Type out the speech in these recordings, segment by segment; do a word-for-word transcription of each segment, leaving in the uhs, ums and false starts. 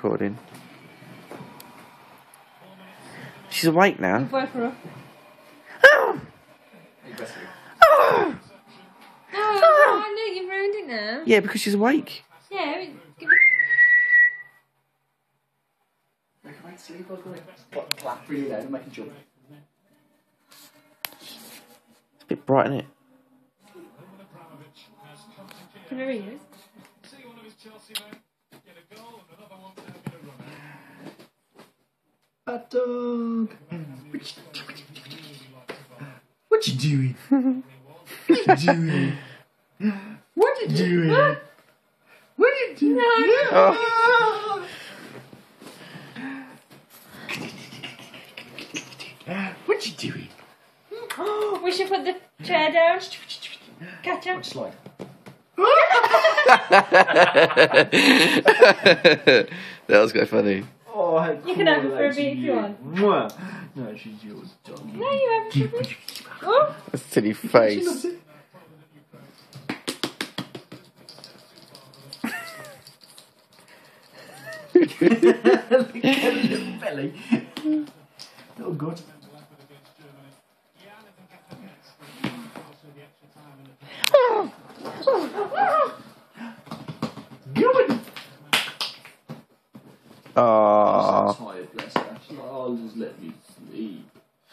recording. She's awake now. You both are up. Oh! Oh! No, oh, look, you've ruined it now. Yeah, because she's awake. Yeah, give it. Recommend sleep or go clap really loud and make a jump. It's a bit bright, isn't it? Can I read it? Bad dog. What you doing? What you doing? What you doing? What you doing? Oh. What you doing? We should put the chair down. Catch up. Slide. That was quite funny. Oh, how You cool can have it that for a bit if you is. want. Mwah. No, she's yours, doggy. No, you have it for a bit. Oh. A silly She face. loves it. Look at your belly. Oh, God. Good. Aww. I'm so tired, bless her. She's like, oh, just let me sleep.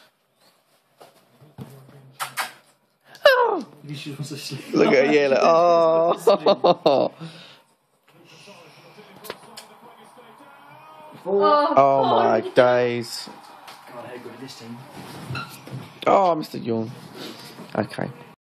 Oh. Maybe she wants to sleep. Look at her, yeah, like, oh. Oh, Oh my days. God, how good is this team? Oh, Mister Yawn. Okay.